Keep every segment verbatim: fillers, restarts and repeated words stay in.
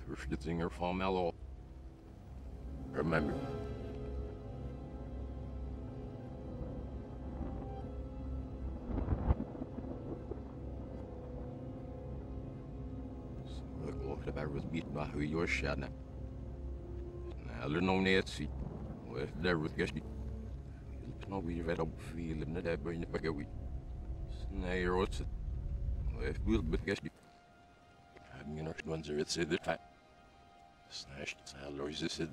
Verslittinger van Mello. Remember. Så ik geloof dat wij was beat naar hoe je shot now. Nou, er nog niet zien. Wat daar was gestern. Ik nog weer wat op veel net daar bij je pakken wie. Nee, rots. Wat wil het gestern. Heb je nog wanneer het zit het. Snash, zal er is het.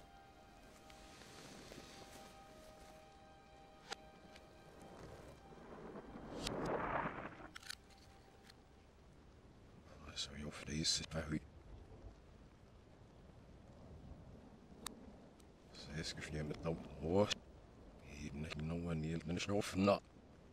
Så jag fryser på hur. Så jag ska flyga med dem hårt. Hiden är någon hjälp men det är offna.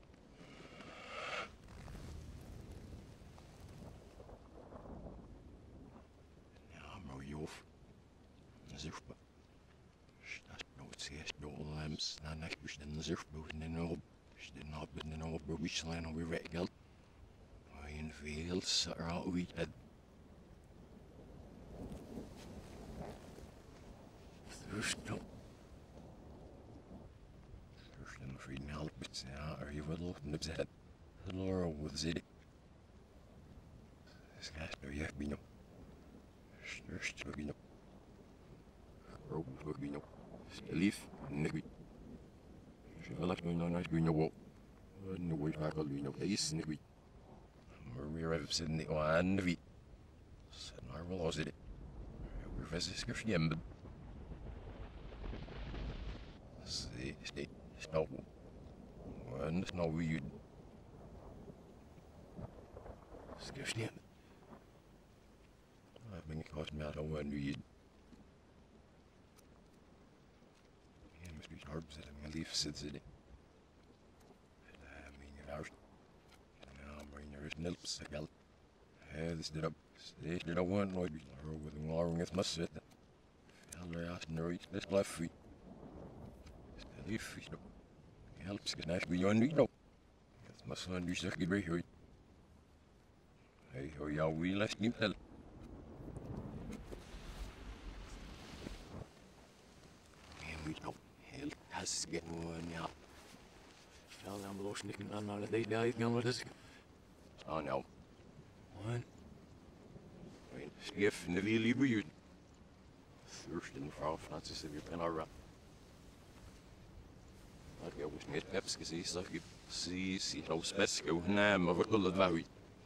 Ja, maar jof. Zeg maar. Staat nooit zeer door lamps. Na nacht bestaan zich boven en op. Staan op en op bij wisseling en weer weggeld. In veel sorrow we had. Thurston. Thurston vrienden helpen. Ja, er je wel op de zet. Laura was it. Schijt nou je bino. Störst bino. Rob bino. Lief, nigga. Je wil echt nog naar bino wo. Nu weet ik al bino. Is nigga. We're right sitting the one V. Said Marvel was it. We're visiting him, but see, stay, snow. One snow we scarcely him. I've been caught me out of one we. Yeah, must be hard to let me leave sits it. I mean, ours. Er is niks geld. Dus dit op, steeds dit op one nooit bijzonder met een lang het mas zitten. Veel ja, nooit dit blijft free. Stel je vis op. Helps genaamd bij jou niet op. Het mas van die zeg je bij jou. Hey, hoe jou wie les niet helpen. En we nou heel tas gewoon ja. Stel dan los niet aan naar de date daar gaan we dus. Oh no. What? I mean, skiff in the really weird. Thurston Frau Francis if you're in our run. I'd go with me at Pepsi, see, so you see, see, no special name of a little valley.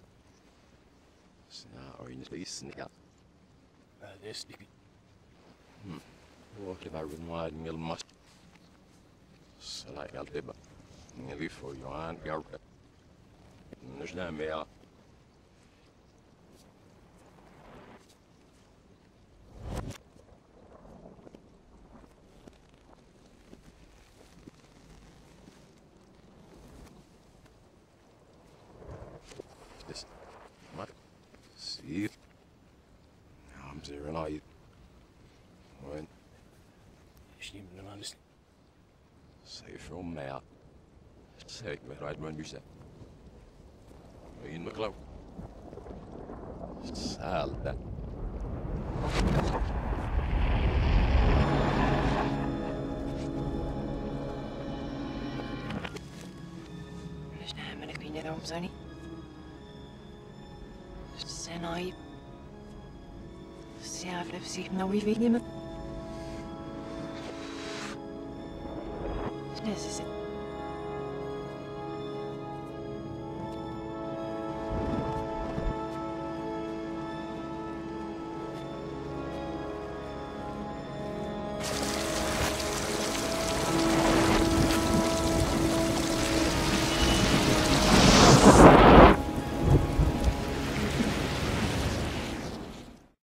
So, are you in the space in the gap? Uh, this, hmm. What if I run wide and you'll must? So, like, I'll do, but nearly for you and your. There's no mehr. This, what? See? Now I'm zeroing out you. When? Ich nehme den alles. Say from mehr. Say, but I'd run you set. In the cloak. Salda. Lež náme nekvíne romzani. Senaj. Sjávle všich nových vidíme. Dnes se